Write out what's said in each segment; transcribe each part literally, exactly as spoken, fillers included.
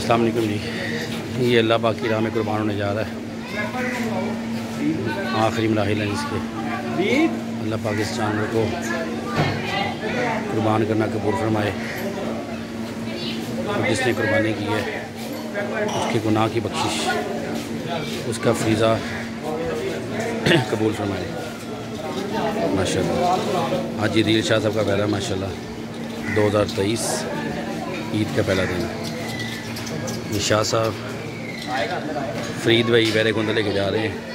अस्सलाम वालेकुम जी। ये अल्लाह पाक की राह में कुर्बान होने जा रहा है। आखिरी मराहिल हैं जिसके, अल्लाह पाक इस जानवर को कुर्बान करना कबूल फरमाए और जिसने कुर्बानी की है उसके गुनाह की बख्शिश, उसका फरीज़ा कबूल फरमाए माशाल्लाह। आज ईद शाह साहब का पहला माशाल्लाह दो हज़ार तेईस ईद का पहला दिन। ये शाह साहब फरीद भाई वैरे गुंद लेके जा रहे हैं।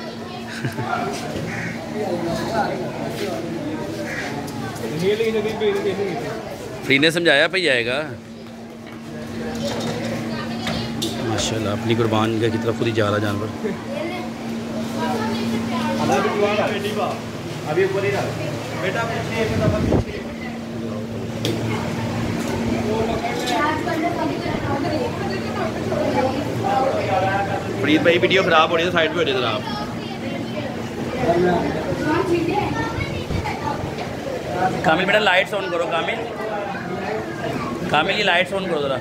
फरीद ने समझाया भाई आएगा माशाल्लाह। अपनी कुर्बान की तरफ खुद ही जा रहा जानवर। फरीद भाई वीडियो खराब हो रही है, साइड पे हो जाए जरा आप। कामिल बेटा लाइट्स ऑन करो। कामिल कामिल ये लाइट्स ऑन करो जरा।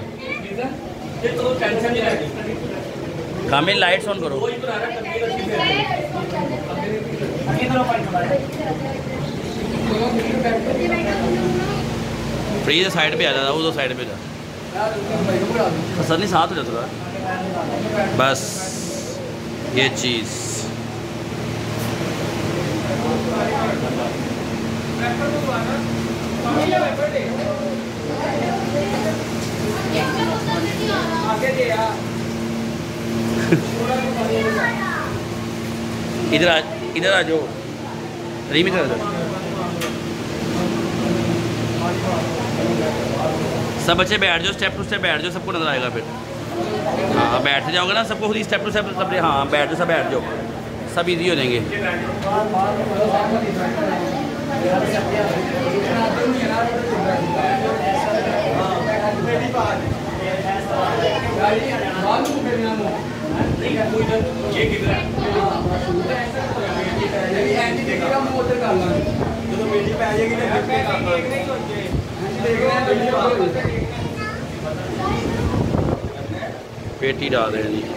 कामिल लाइट्स ऑन करो। फ्रीज साइड पे आ जा, वो तो साइड पे जा। असर नहीं साथ हो जाता थोड़ा बस। ये चीज़ इधर आ, इधर आ जाओ रीमी कर। सब बच्चे बैठ जाओ, स्टेप टू स्टेप बैठ जाओ, सबको नजर आएगा फिर। हाँ बैठ जाओगे ना सबको खुद ही स्टेप टू स्टेप सब। हाँ बैठ जाओ, सब बैठ जाओ, सब इजी हो जाएंगे। पेटी डाल रहे हैं जी।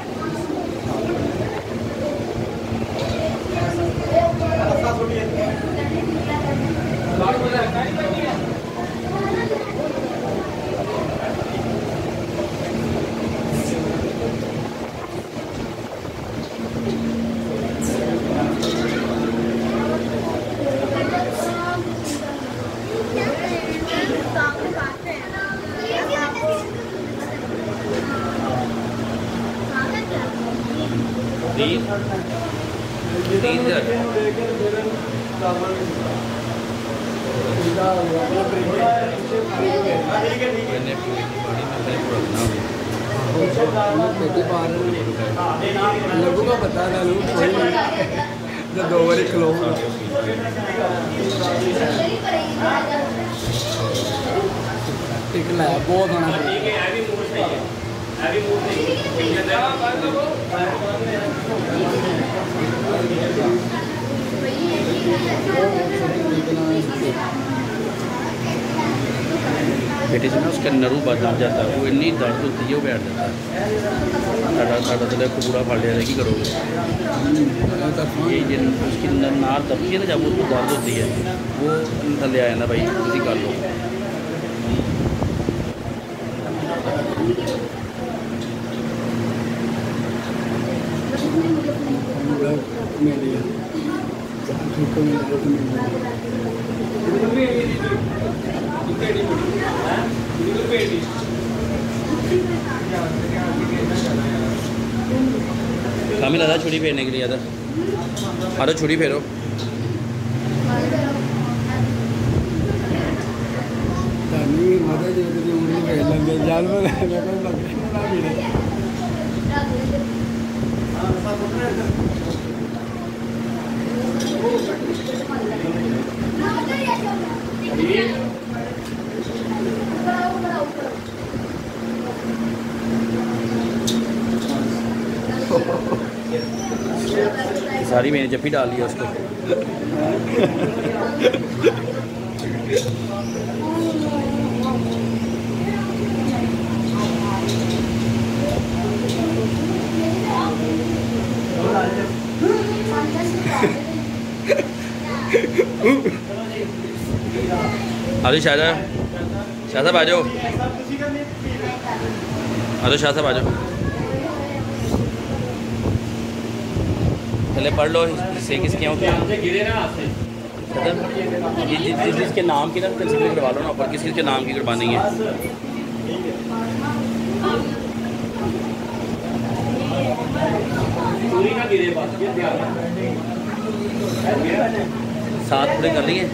लगूगा पता ना लू जब दो बारी खिलो टिकला बहुत होना बेटे से ना उसका नरू बदल जाता है, वो इतनी दर्द होती है वो बैठ जाता है। साढ़ा साढ़ा तो कूड़ा फाड़ लिया की करोगे। ये जिन उसकी नार दबती है ना जब उसको दर्द होती है वो थले आ जाता भाई उसी कर लो। कामिल आधा छुरी फेरने के लिए आधा आधा छुरी फेरो। सारी मैंने जब भी डाल लिया उसको। आजो शाह साहब, शाह साहब आ जाओ, आजो शाह साहब आ जाओ, पहले पढ़ लो से किसके होते हैं जिसके नाम की ना तस्वीर करवा लो ना ऊपर, किस किस के नाम की करवानी है। सात पूरे कर लिए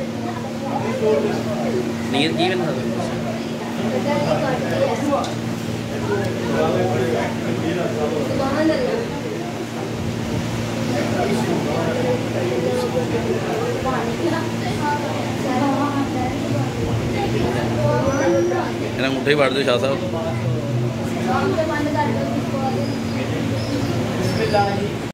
नीयत की बना अंगूठे ही बांट दो शाह साहब।